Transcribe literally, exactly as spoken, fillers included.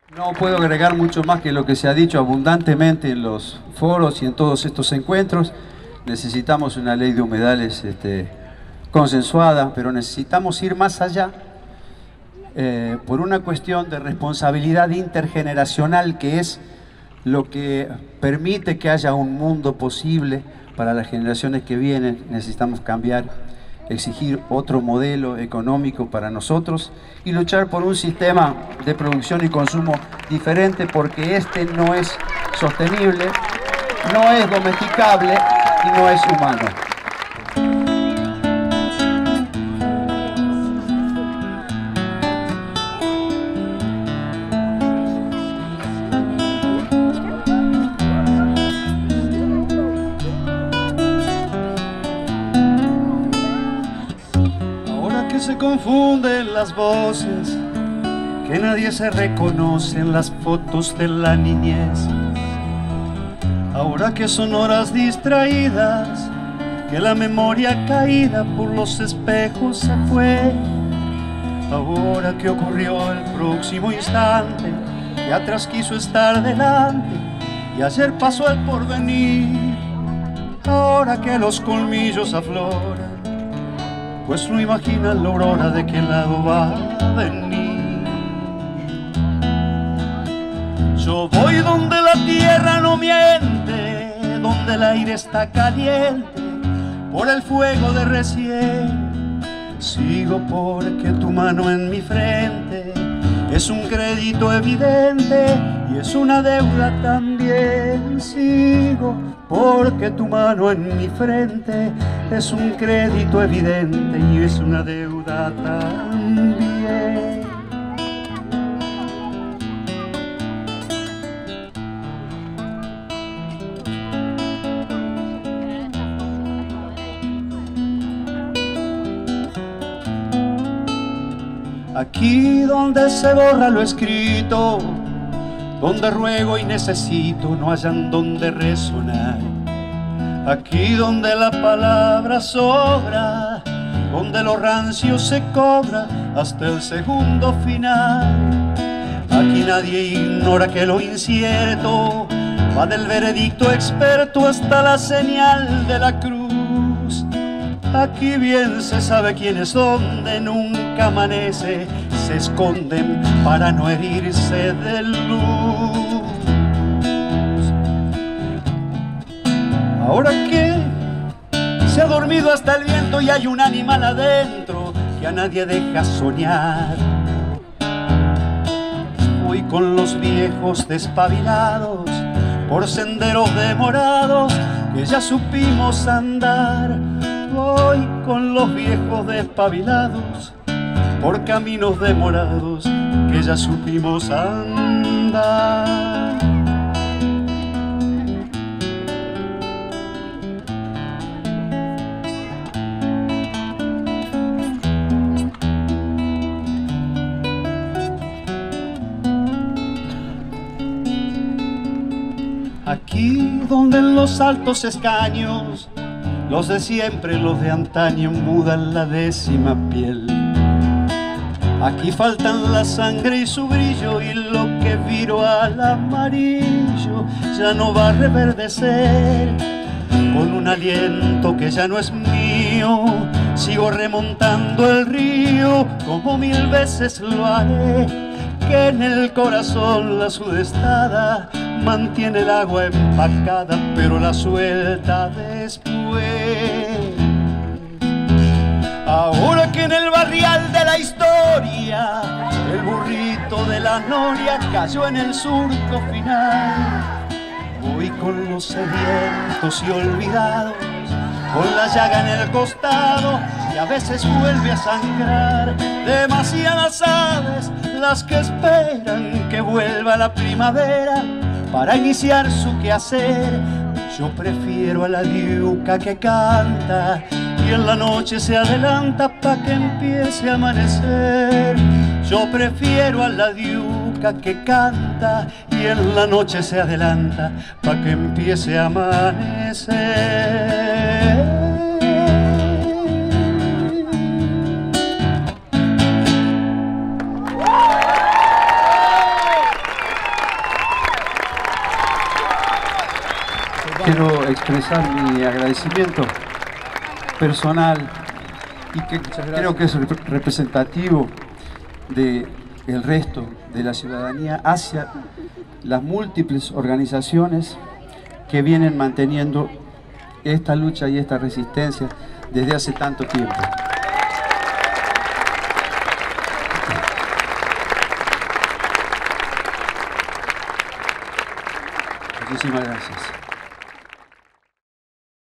No puedo agregar mucho más que lo que se ha dicho abundantemente en los foros y en todos estos encuentros. Necesitamos una ley de humedales este, consensuada, pero necesitamos ir más allá eh, por una cuestión de responsabilidad intergeneracional, que es lo que permite que haya un mundo posible para las generaciones que vienen. Necesitamos cambiar, exigir otro modelo económico para nosotros y luchar por un sistema de producción y consumo diferente, porque este no es sostenible, no es domesticable y no es humano. Se confunden las voces, que nadie se reconoce en las fotos de la niñez. Ahora que son horas distraídas, que la memoria caída por los espejos se fue. Ahora que ocurrió el próximo instante, que atrás quiso estar delante y ayer pasó el porvenir. Ahora que los colmillos afloran, pues no imagina la aurora de qué lado va a venir. Yo voy donde la tierra no miente, donde el aire está caliente por el fuego de recién. Sigo porque tu mano en mi frente es un crédito evidente y es una deuda también. Sigo porque tu mano en mi frente es un crédito evidente y es una deuda también. Aquí donde se borra lo escrito, donde ruego y necesito, no hayan donde resonar. Aquí donde la palabra sobra, donde lo rancio se cobra hasta el segundo final. Aquí nadie ignora que lo incierto va del veredicto experto hasta la señal de la cruz. Aquí bien se sabe quién es donde nunca amanece, se esconden para no herirse de luz. Ahora que se ha dormido hasta el viento y hay un animal adentro que a nadie deja soñar. Voy con los viejos despabilados por senderos demorados que ya supimos andar. Voy con los viejos despabilados por caminos demorados que ya supimos andar. Aquí donde en los altos escaños los de siempre, los de antaño mudan la décima piel. Aquí faltan la sangre y su brillo y lo que viro al amarillo ya no va a reverdecer. Con un aliento que ya no es mío sigo remontando el río como mil veces lo haré, que en el corazón la sudestada mantiene el agua empacada pero la suelta después. Ahora que en el barrial de la historia el burrito de la noria cayó en el surco final, voy con los sedientos y olvidados, con la llaga en el costado y a veces vuelve a sangrar. Demasiadas aves las que esperan que vuelva la primavera para iniciar su quehacer. Yo prefiero a la diuca que canta y en la noche se adelanta pa' que empiece a amanecer. Yo prefiero a la diuca que canta y en la noche se adelanta pa' que empiece a amanecer. expresar mi agradecimiento personal y que creo que es representativo del resto de la ciudadanía hacia las múltiples organizaciones que vienen manteniendo esta lucha y esta resistencia desde hace tanto tiempo. Muchísimas gracias.